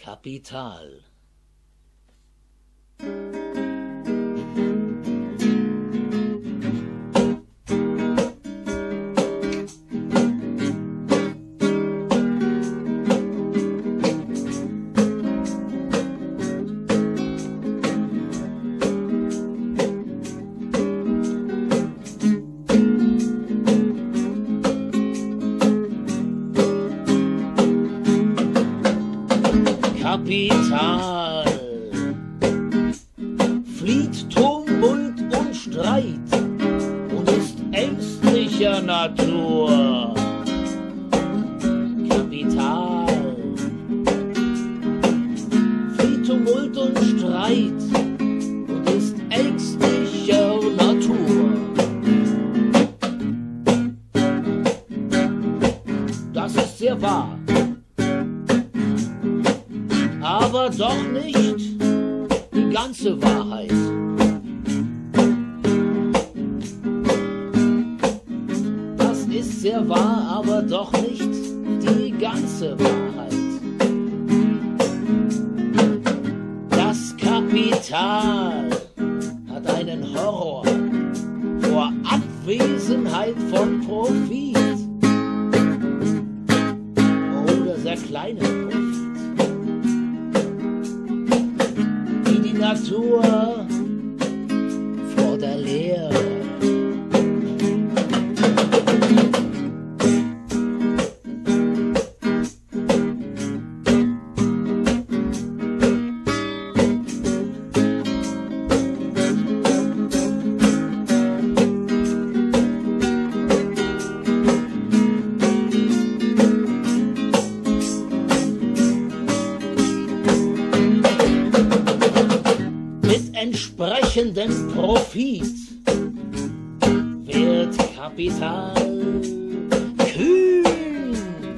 Kapital. Kapital flieht Tumult und Streit und ist ängstlicher Natur. Kapital flieht Tumult und Streit und ist ängstlicher Natur. Das ist sehr wahr. Aber doch nicht die ganze Wahrheit. Das ist sehr wahr, aber doch nicht die ganze Wahrheit. Das Kapital hat einen Horror vor Abwesenheit von Profit oder sehr kleinen Profit. Natur vor der Leere. Entsprechenden Profit wird Kapital kühn.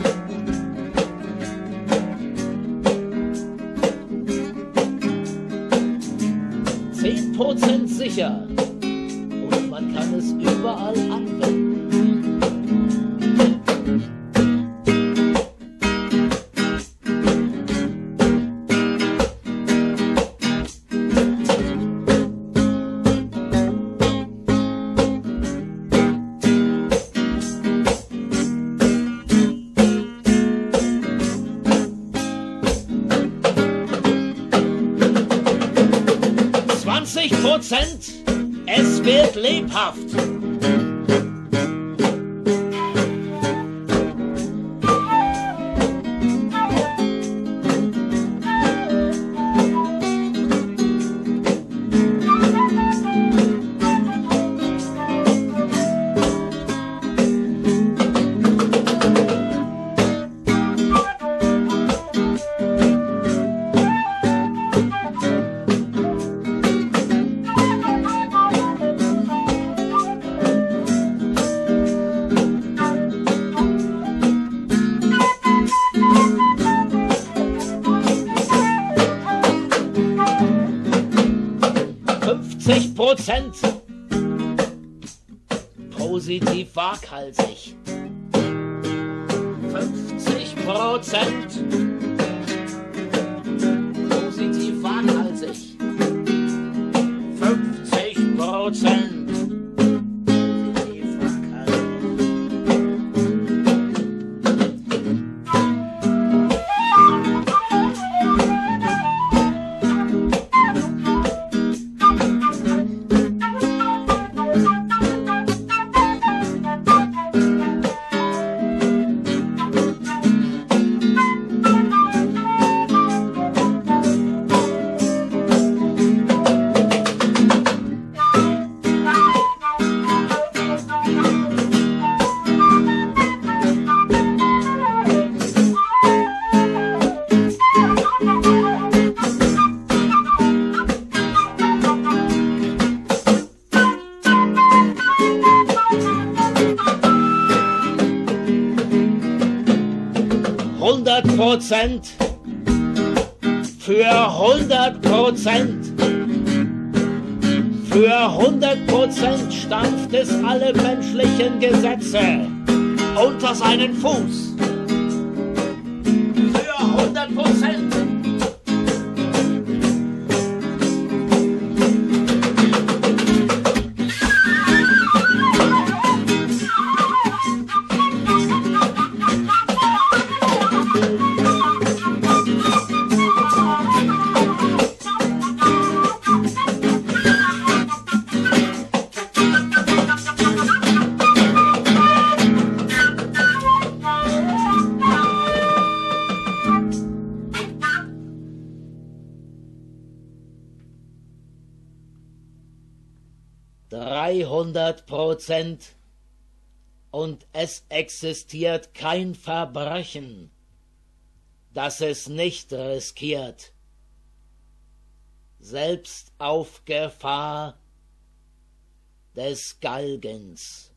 %10 sicher und man kann es überall anwenden. Es wird lebhaft. Positiv waghalsig. 50% positiv waghalsig. 50% für 100%. Für 100% stampft es alle menschlichen Gesetze unter seinen Fuß. Für 100%. 300%, und es existiert kein Verbrechen, das es nicht riskiert, selbst auf Gefahr des Galgens.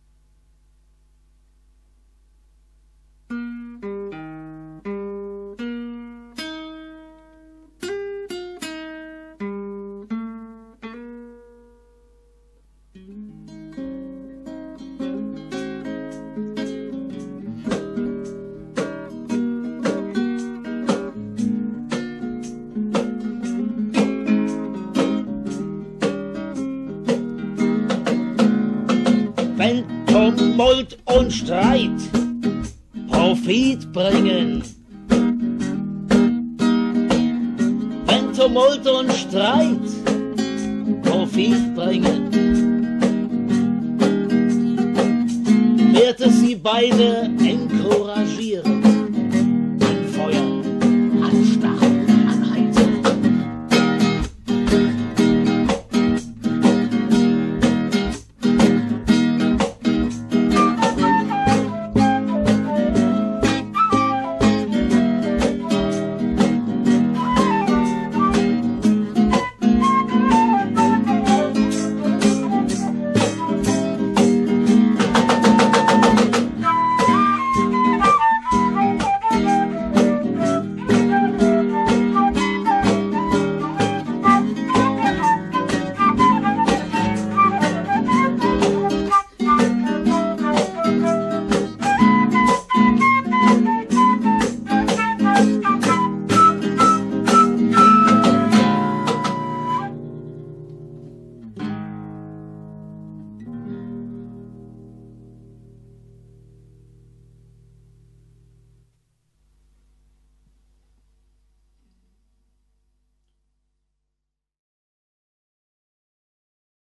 Wenn Tumult und Streit Profit bringen, wenn Tumult und Streit Profit bringen, wird es sie beide encouragieren.